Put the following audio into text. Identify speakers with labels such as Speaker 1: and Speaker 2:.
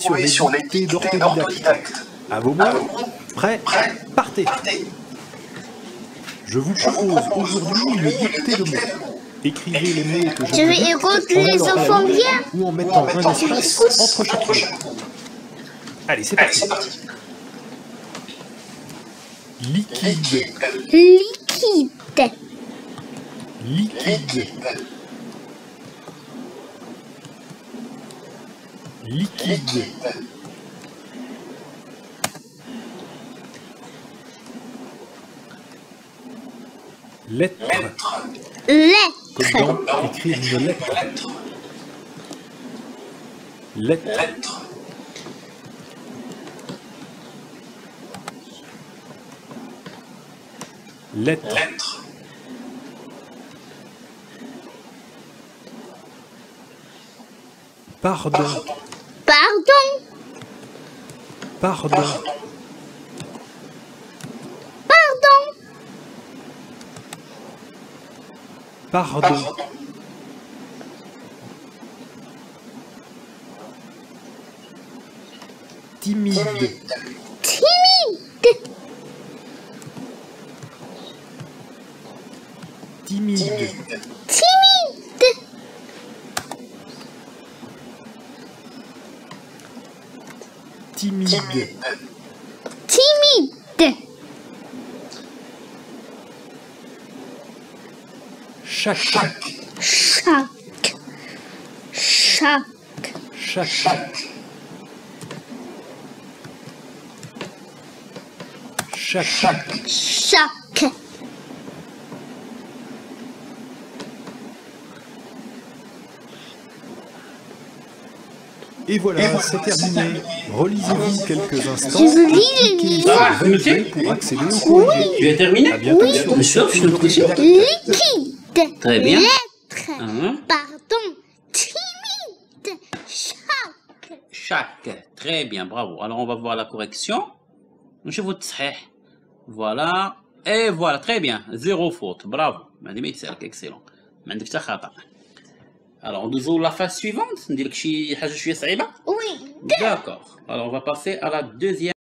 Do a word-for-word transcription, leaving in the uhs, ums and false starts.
Speaker 1: sur les dictées d'orthodidacte. À vos mots, prêts, partez. Je vous propose aujourd'hui une dictée de mots. Écrivez les mots que je
Speaker 2: Je vais écouter les enfants bien.
Speaker 1: ou en mettant un espace entre chaque mot. Allez, c'est parti. Liquide.
Speaker 2: Liquide.
Speaker 1: Liquide. Liquide. Lettre.
Speaker 2: Lettre.
Speaker 1: Comme dans écrire une lettre. Lettre. Lettre. Pardon.
Speaker 2: Pardon.
Speaker 1: Pardon.
Speaker 2: Pardon.
Speaker 1: Pardon. Timide.
Speaker 2: Timide.
Speaker 1: Timide.
Speaker 2: Timide.
Speaker 1: Timide.
Speaker 2: Timide.
Speaker 1: Chaque.
Speaker 2: Chaque. Chaque.
Speaker 1: Chaque. Chaque.
Speaker 2: Chaque.
Speaker 1: Et voilà, c'est terminé. Relisez-vous quelques instants.
Speaker 2: Je veux lire.
Speaker 1: Cliquez
Speaker 3: Ah,
Speaker 1: sur
Speaker 3: monsieur
Speaker 1: pour accéder au courrier.
Speaker 3: Tu as terminé?
Speaker 1: À bientôt
Speaker 2: Oui.
Speaker 1: sur
Speaker 3: Bien sûr, je suis notre ici.
Speaker 2: Liquide.
Speaker 3: Très bien.
Speaker 2: Lettre.
Speaker 3: Hein?
Speaker 2: Pardon. Timide. Chaque.
Speaker 3: Chaque. Très bien, bravo. Alors, on va voir la correction. Je vous تصحيح. Voilà. Et voilà, très bien. Zéro faute. Bravo. Excellent. ما عندك حتى خطأ. Alors, nous la phase suivante. ندير لك شي حاجة شوية صعيبة.
Speaker 2: Oui.
Speaker 3: D'accord. Alors, on va passer à la deuxième.